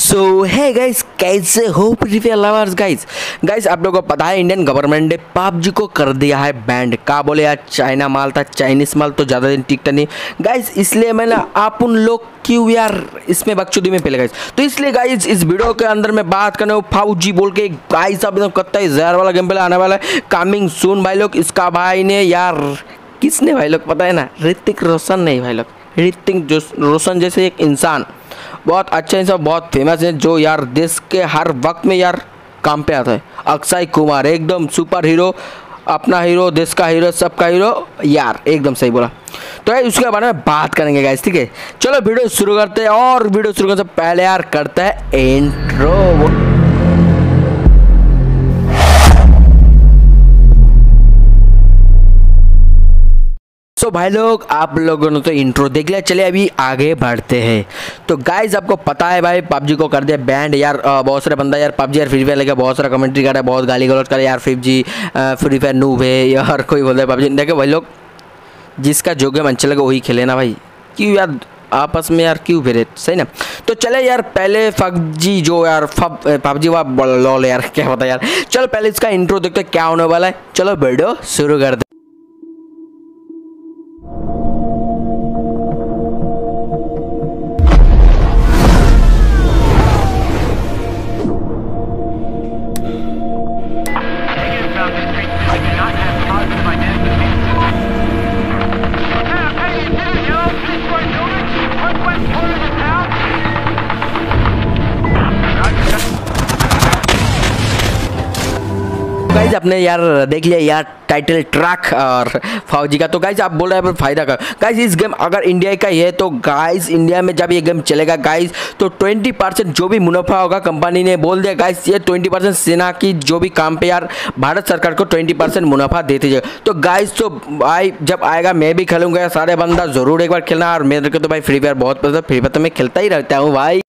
सो है गाइस, कैसे हो फ्री फायर लवर्स। गाइस आप लोगों को पता है इंडियन गवर्नमेंट ने पबजी को कर दिया है बैंड। का बोले यार, चाइना माल था, चाइनीज माल तो ज़्यादा दिन टिकता नहीं गाइस, इसलिए मैंने आप उन लोग क्यों यार इसमें बकचोदी में पहले गाइस। तो इसलिए गाइस इस वीडियो के अंदर मैं बात करने हूँ पबजी बोल के। गाइस आप एकदम कत्ता जहर वाला गेम प्ले आने वाला है, कमिंग सून भाई लोग। इसका भाई ने यार, किसने भाई लोग पता है ना, ऋतिक रोशन नहीं भाई लोग, ऋतिक रोशन जैसे एक इंसान, बहुत अच्छा इंसान, बहुत फेमस है, जो यार देश के हर वक्त में यार काम पे आता है। अक्षय कुमार एकदम सुपर हीरो, अपना हीरो, देश का हीरो, सबका हीरो यार, एकदम सही बोला। तो यार उसके बारे में बात करेंगे गाइस, ठीक है। चलो वीडियो शुरू करते हैं, और वीडियो शुरू करने से पहले यार करते हैं इंट्रो। तो भाई लोग आप लोगों ने तो इंट्रो देख लिया, चलिए अभी आगे बढ़ते हैं। तो गाइज आपको पता है भाई पबजी को कर दिया बैंड यार। बहुत सारे बंदा यार पबजी यार फ्री फायर लेके बहुत सारा कमेंट्री कर रहा है, बहुत गाली गलौज कर रहा है यार, पबजी फ्री फायर नूब है यार, कोई बोल रहा है पबजी। देखो भाई लोग, जिसका जो गेम अच्छा लगे वही खेले ना भाई, क्यों यार आपस में यार क्यों फिरे, सही ना। तो चले यार पहले पबजी जो यार पबजी वाह लॉल यार, क्या पता यार। चलो पहले इसका इंट्रो देखते क्या होने वाला है, चलो वीडियो शुरू कर दे। गाइज आपने यार देख लिया यार टाइटल ट्रैक और फौजी का। तो गाइज आप बोल रहे हैं फायदा का। गाइज इस गेम अगर इंडिया का ही है तो गाइज इंडिया में जब ये गेम चलेगा गाइज तो 20% जो भी मुनाफा होगा, कंपनी ने बोल दिया गाइज ये 20% सेना की जो भी काम पे यार भारत सरकार को 20% मुनाफा देती जाएगा। तो गाइज तो भाई जब आएगा मैं भी खेलूंगा, सारे बंदा जरूर एक बार खेलना। और मेरे को तो भाई फ्री फायर बहुत पसंद है, फ्री फायर तो मैं खेलता ही रहता हूँ भाई।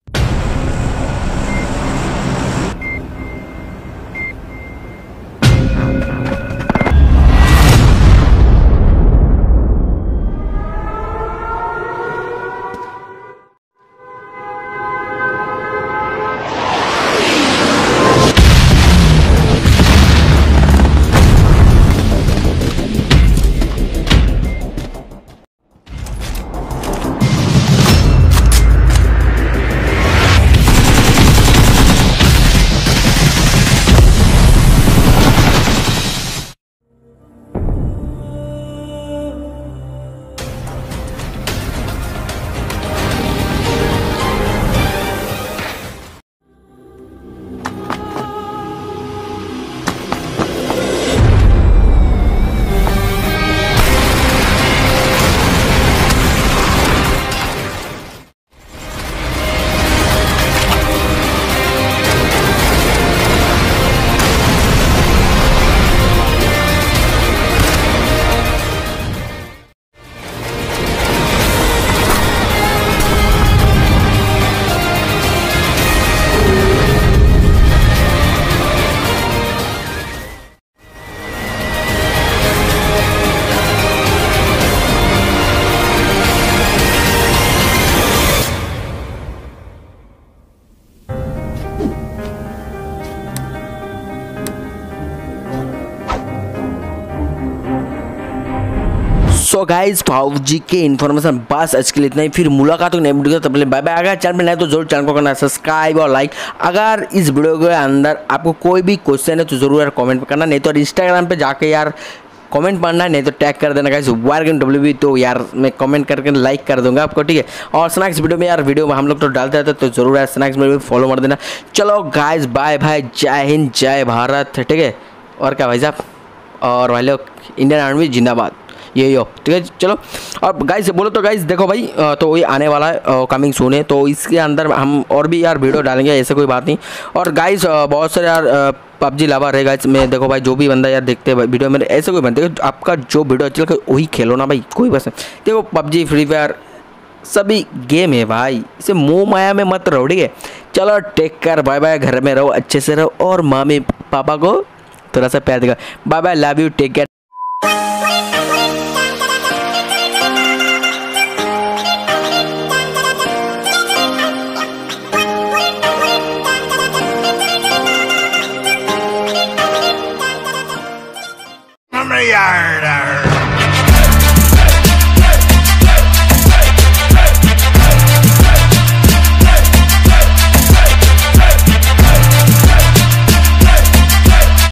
सो गाइज पबजी के इन्फॉर्मेशन बस आज के लिए इतना ही, फिर मुलाकात हो नई वीडियो। तब बाय बाय। अगर चैनल पर नए तो जरूर चैनल को करना सब्सक्राइब और लाइक। अगर इस वीडियो के अंदर आपको कोई भी क्वेश्चन है तो जरूर यार कमेंट करना, नहीं तो इंस्टाग्राम पे जाके यार कमेंट पढ़ना है, नहीं तो टैग कर देना गाइस WarGameWB, तो यार मैं कमेंट करके लाइक कर दूंगा आपको, ठीक है। और स्नैक्स वीडियो में यार वीडियो में हम लोग तो डालते रहते तो जरूर यार स्नैक्स में भी फॉलो कर देना। चलो गाइस बाय बाय, जय हिंद जय भारत, ठीक है। और क्या भाई साहब, और भाई लोग इंडियन आर्मी जिंदाबाद, यही हो, ठीक है। चलो और गाइस बोलो तो गाइस देखो भाई, तो वही आने वाला है, कमिंग सून है, तो इसके अंदर हम और भी यार वीडियो डालेंगे, ऐसे कोई बात नहीं। और गाइस बहुत सारे यार पबजी लवर है गाइस में, देखो भाई जो भी बंदा यार देखते हैं वीडियो में, ऐसे कोई बनते आपका जो वीडियो अच्छा लगे वही खेलो ना भाई, कोई बस देखो पबजी फ्री फायर सभी गेम है भाई, इसे मोह माया में मत रहो, ठीक है। चलो टेक केयर, बाय बाय, घर में रहो, अच्छे से रहो, और मम्मी पापा को थोड़ा सा प्यार देगा। Bye bye, love you, take care. यार